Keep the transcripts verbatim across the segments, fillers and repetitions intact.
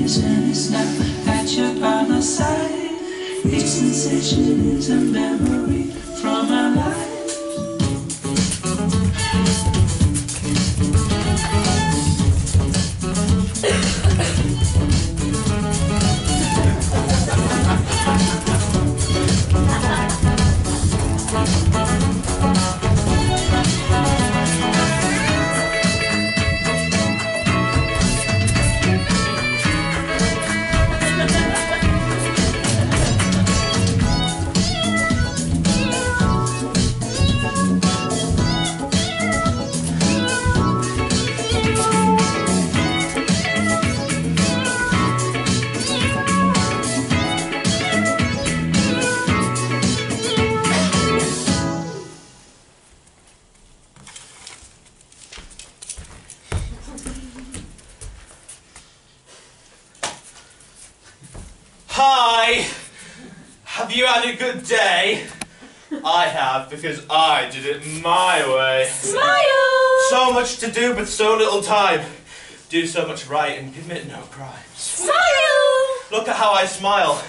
reason it's not that you're by my side. Each sensation is a memory from our lives. Hi! Have you had a good day? I have, because I did it my way. Smile! So much to do, but so little time. Do so much right and commit no crimes. Smile! Look at how I smile.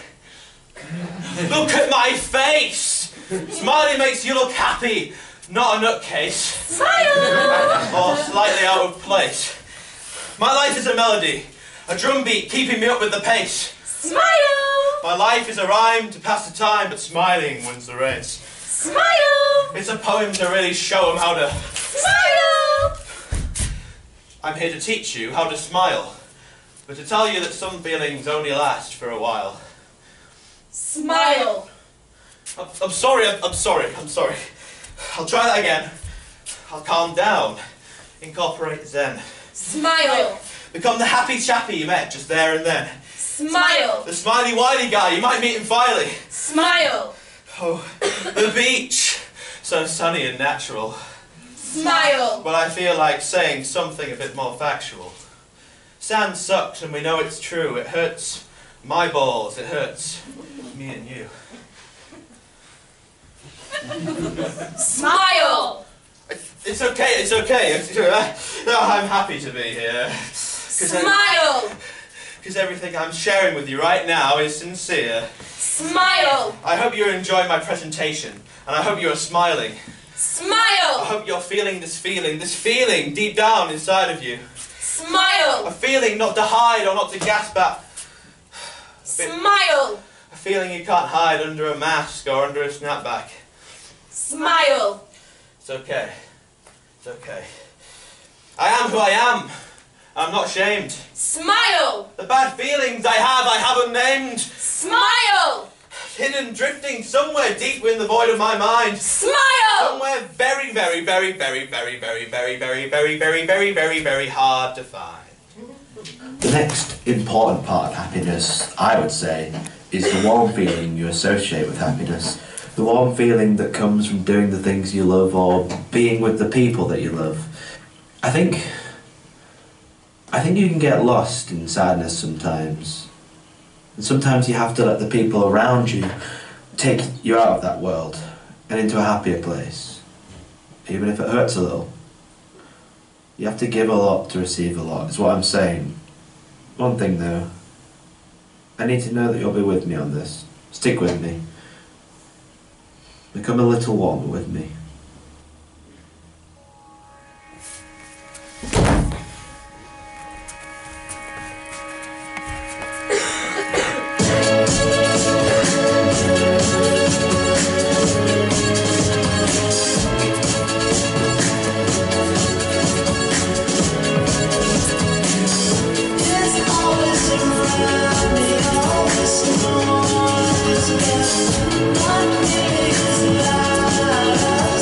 Look at my face! Smiling makes you look happy, not a nutcase. Smile! Or slightly out of place. My life is a melody, a drum beat keeping me up with the pace. Smile! My life is a rhyme to pass the time, but smiling wins the race. Smile! It's a poem to really show them how to... Smile! I'm here to teach you how to smile, but to tell you that some feelings only last for a while. Smile! I'm, I'm sorry, I'm, I'm sorry, I'm sorry. I'll try that again. I'll calm down. Incorporate Zen. Smile! Become the happy chappy you met just there and then. Smile! The smiley wiley guy, you might meet him finally. Smile! Oh, the beach. So sunny and natural. Smile! But I feel like saying something a bit more factual. Sand sucks and we know it's true. It hurts my balls, it hurts me and you. Smile! It's okay, it's okay. I'm happy to be here. Smile! Because everything I'm sharing with you right now is sincere. Smile! I hope you're enjoying my presentation, and I hope you're smiling. I Smile! hope you're feeling this feeling, this feeling deep down inside of you. Smile! A feeling not to hide or not to gasp at. Smile! A feeling you can't hide under a mask or under a snapback. Smile! It's okay. It's okay. I am who I am. I'm not ashamed. Smile! The bad feelings I have, I haven't named. Smile! Hidden, drifting somewhere deep in the void of my mind. Smile! Somewhere very, very, very, very, very, very, very, very, very, very, very, very, very hard to find. The next important part of happiness, I would say, is the warm feeling you associate with happiness. The warm feeling that comes from doing the things you love or being with the people that you love. I think, I think you can get lost in sadness sometimes. And sometimes you have to let the people around you take you out of that world and into a happier place. Even if it hurts a little. You have to give a lot to receive a lot, is what I'm saying. One thing though, I need to know that you'll be with me on this. Stick with me. Become a little warmer with me. What is love?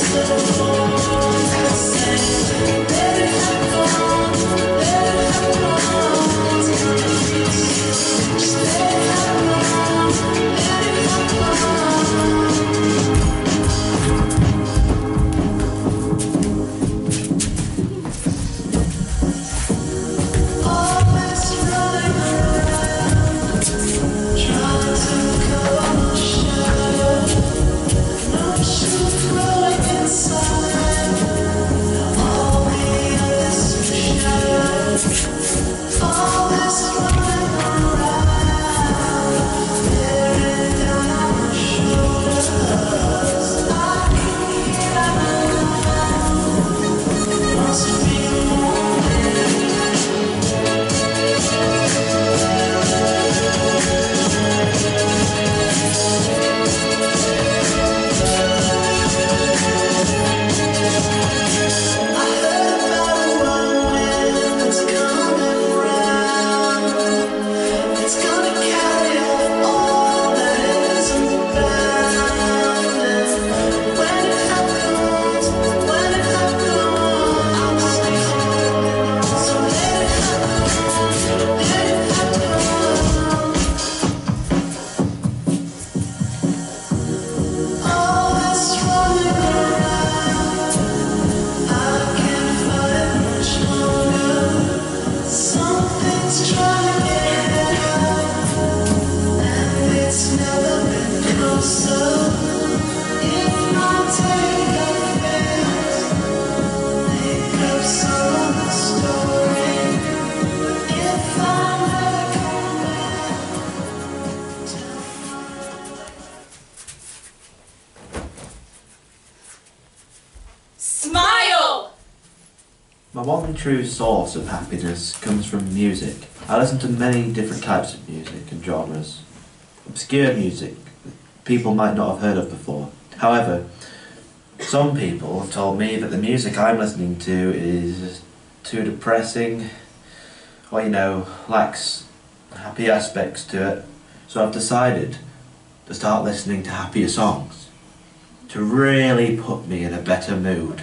My one true source of happiness comes from music. I listen to many different types of music and genres. Obscure music that people might not have heard of before. However, some people have told me that the music I'm listening to is too depressing, or, you know, lacks happy aspects to it. So I've decided to start listening to happier songs to really put me in a better mood.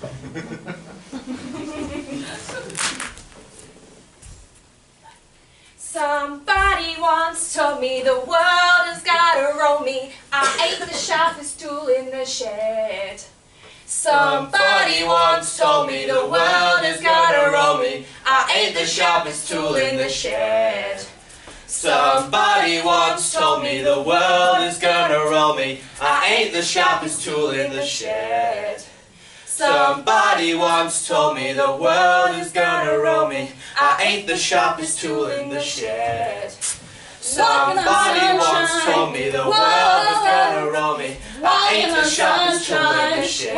Somebody once told me the world has gotta roll me. I ate the sharpest tool in the shed. Somebody once told me the world has gotta roll me. I ate the sharpest tool in the shed. Somebody once told me the world is gonna roll me. I ain't the sharpest tool in the shed. Somebody once told me the world is gonna roll me. I ain't the sharpest tool in the shed. Somebody once told me the world is gonna roll me. I ain't the sharpest tool in the shed.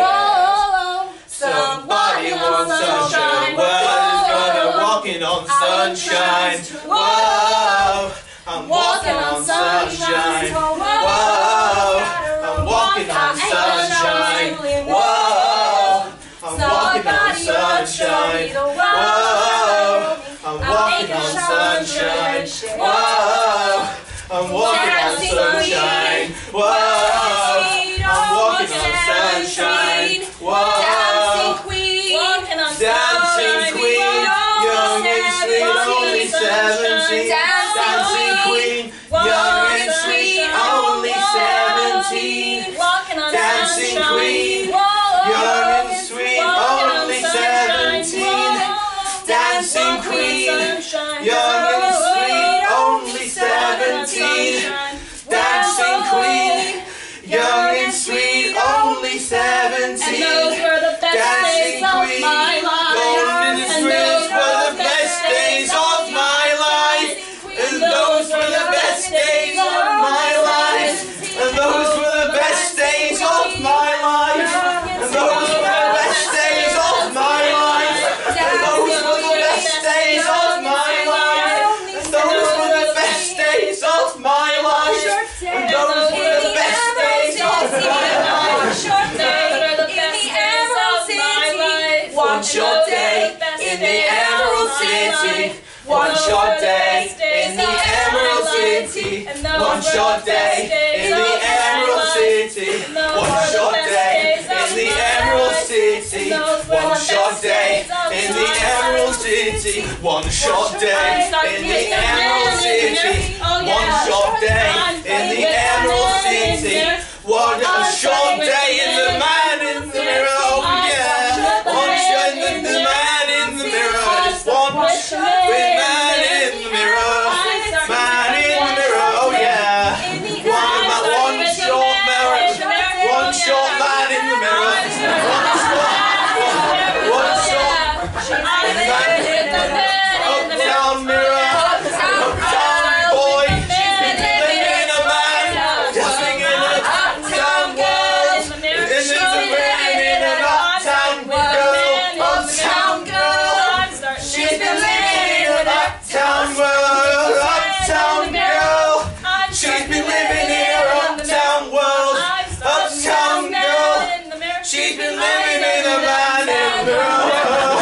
Somebody once told me the world is gonna walking on sunshine. Whoa, I'm walking on sunshine. Whoa, I'm walking on sunshine. Whoa, I'm walking on sunshine. Whoa, I'm walking on sunshine. Whoa, I'm walking on sunshine. Whoa, I'm walking on sunshine. Whoa, dancing queen, dancing queen, young and sweet, only seventeen. Dancing queen, young and sweet, only seventeen. Dancing queen, young and sweet, only seventeen. Dancing queen, young and sweet, only seventeen. Dancing queen, young and sweet, only seventeen. And those were the best days of my life. Golden strings were the best days of my life. And those were the best days of my life. And those were the best days of my life. And those were the best days of my life. And those were the best days of my life. And those were the best days of my life. And those were the best days of my life. One short day in the Emerald City. One short day in the Emerald City. One short day in the Emerald City. One short day in the Emerald City. One short day in the Emerald City. One short day in the Emerald City. One short day in the Emerald City. One short day in the man in the mirror. Oh yeah. One short in the man in the mirror. One with man in the mirror. Man in the mirror. Oh yeah. One man, one short mirror. One short man in the mirror. One short. One short. Man in the mirror. Uptown mirror. Uptown boy. Living in a man. Living in a uptown world. And it's a living in an uptown girl. Uptown girl. She's been living in an uptown world. Uptown girl. She's been living in an uptown world. Uptown girl. She's been living in a man in the mirror.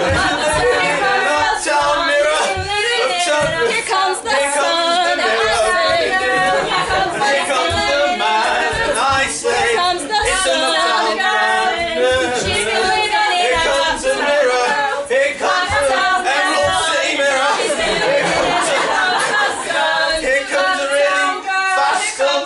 Uptown mirror. Uptown. Here comes the Here comes the sun. mirror. Here comes the man. And I say, comes the it's an sun. uptown man. She's been living in Here a comes the mirror. Here comes the Emerald City mirror. Here comes the, here comes the really fast sun.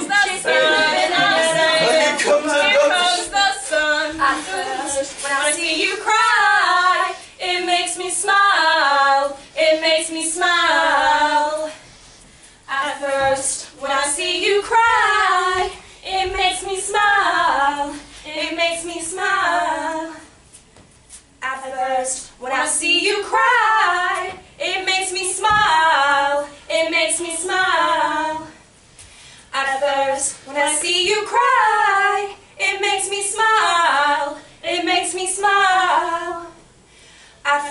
Here comes the ghost. When I see you cry, it makes me smile. It makes me smile. At first, when I see you cry, it makes me smile. It makes me smile. At first, when I see you cry, it makes me smile. It makes me smile. At first, when I see you cry, it makes me smile. It makes me smile. At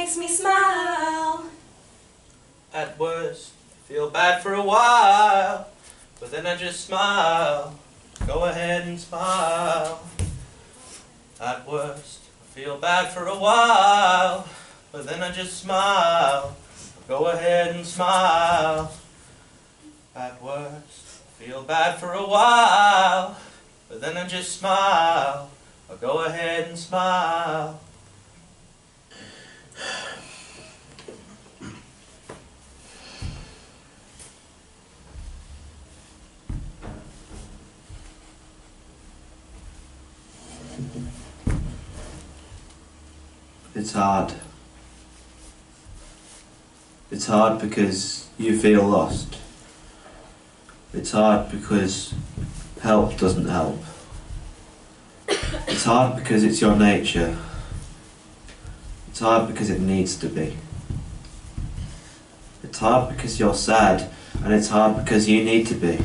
makes me smile. At worst, I feel bad for a while, but then I just smile. Go ahead and smile. At worst, I feel bad for a while, but then I just smile. Go ahead and smile. At worst, I feel bad for a while, but then I just smile. I'll go ahead and smile. It's hard. It's hard because you feel lost. It's hard because help doesn't help. It's hard because it's your nature. It's hard because it needs to be. It's hard because you're sad, and it's hard because you need to be.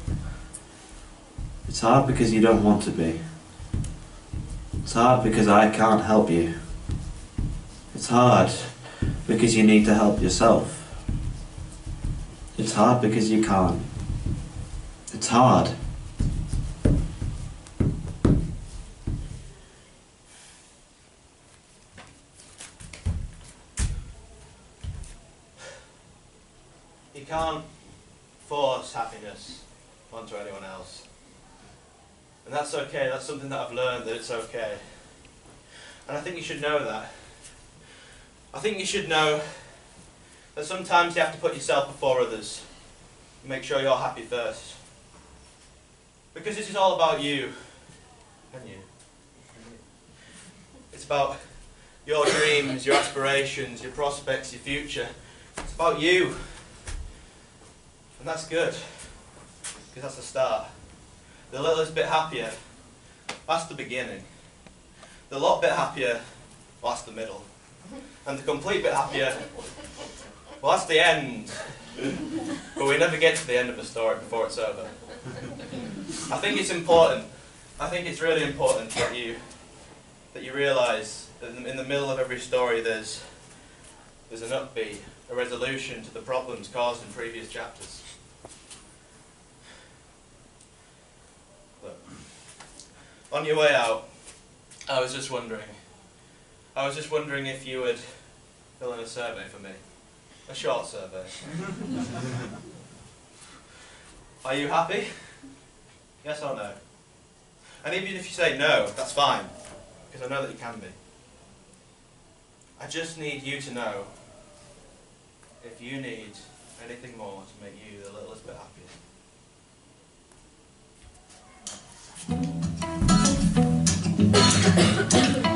It's hard because you don't want to be. It's hard because I can't help you. It's hard because you need to help yourself. It's hard because you can't. It's hard. You can't force happiness onto anyone else. And that's okay, that's something that I've learned, that it's okay. And I think you should know that. I think you should know that sometimes you have to put yourself before others. Make sure you're happy first. Because this is all about you and you. It's about your dreams, your aspirations, your prospects, your future. It's about you. And that's good. Because that's the start. The littlest bit happier, that's the beginning. The lot bit happier, well, that's the middle. And the complete bit happier, well, that's the end. But we never get to the end of the story before it's over. I think it's important, I think it's really important that you that you realise that in the middle of every story there's there's an upbeat, a resolution to the problems caused in previous chapters. Look, on your way out, I was just wondering, I was just wondering if you would fill in a survey for me. A short survey. Are you happy? Yes or no? And even if you say no, that's fine, because I know that you can be. I just need you to know if you need anything more to make you the littlest bit happier.